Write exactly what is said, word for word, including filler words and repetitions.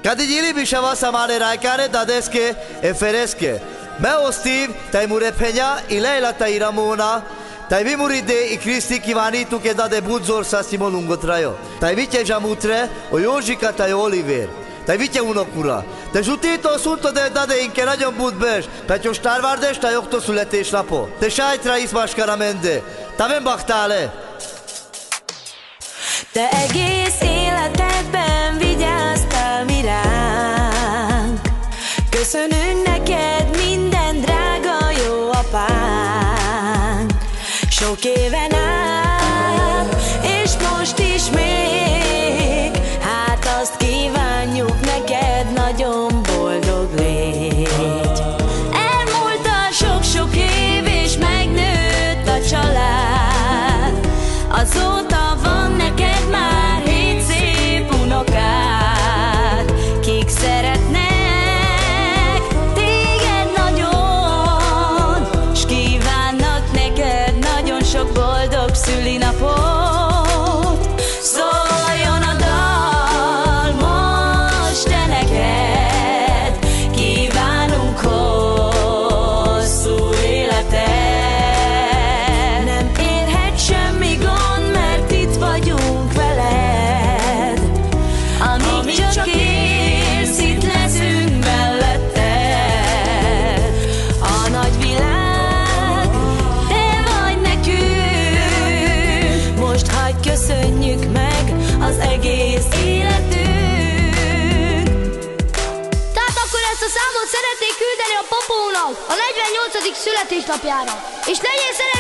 Kad digili bishava samare raikare dadeske e fereske. Meo Steve tai murepenia ilela tai ramona. Tai vi muride i Cristi kivani tu che da debuzor sa simo lungo traio. Tai vi che jamutre o yojica tai Oliver. Tai vi che uno cura. Te jutito sunto de dade in keragyon budbes. Petyo starvardes tai okto születés napo. Te sajtra izmas karamende. Taven baktale. Te egész életedben vigyáztál mi ránk. Köszönünk neked minden drága jó apánk. Sok éven át, és most is még, hát azt kívánjuk neked, nagyon boldog légy. Elmúlt a sok-sok év, és megnőtt a család. Azóta van neked már hét szép unokád, kik szeretnek téged nagyon, s kívánnak neked nagyon sok boldog szülinapot. Szóljon a dal most te neked, kívánunk hosszú életet. Nem érhet semmi gond, mert itt vagyunk veled. Amíg csak élsz, itt leszünk melletted. A nagy világ, te vagy nekünk. Most hagyj köszönjük meg az egész életünk. Tehát akkor ezt a számot szeretnék küldeni a papónak a negyvennyolcadik születésnapjára. És legyél szeretettel